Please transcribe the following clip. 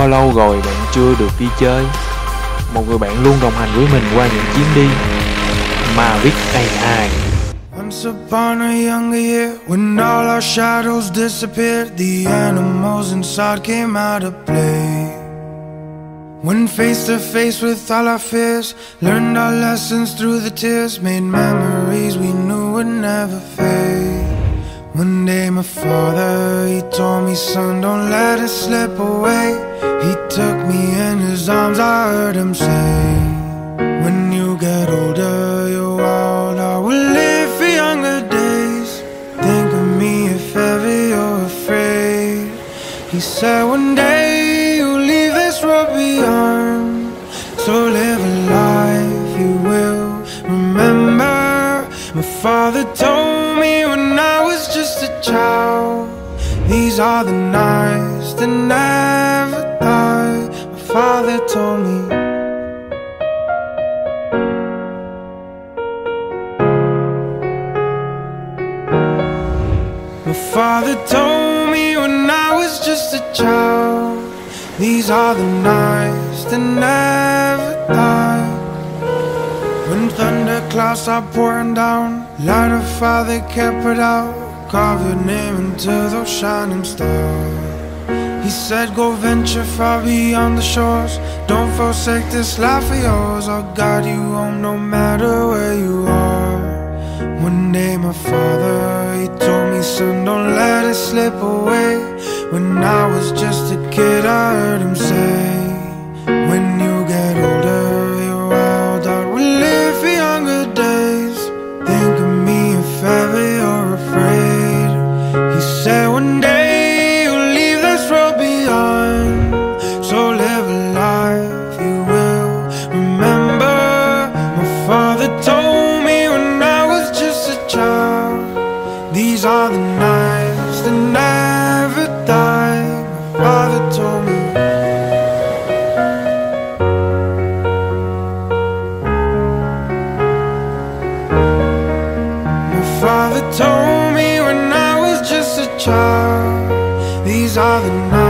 Bao lâu rồi bạn chưa được đi chơi? Một người bạn luôn đồng hành với mình qua những chuyến đi. Mavic AI. Once upon a younger year, when all our shadows disappeared, the animals inside came out to play. When face to face with all our fears, learned our lessons through the tears, made memories we knew would never fade. One day my father, he told me, son, don't let it slip away. He took me in his arms, I heard him say, when you get older, you're wild, I will live for younger days. Think of me if ever you're afraid. He said one day you'll leave this world beyond, so live a life you will remember. My father told me when I was just a child, these are the nights that never die. My father told me. My father told me when I was just a child, these are the nights that never die. When thunderclouds are pouring down, light a fire that can't put out, carve your name into those shining stars. He said go venture far beyond the shores, don't forsake this life of yours, I'll guide you home no matter where you are. One day my father, he told me, son, don't let it slip away. When I was just a kid, I heard him say, when you get older, you're wild, I will live for younger days. Think of me if ever you're afraid. He said one day you'll leave this world behind, so live a life you will remember. My father told me when I was just a child, these are the nights that never die. My father told me. My father told me when I was just a child, these are the nights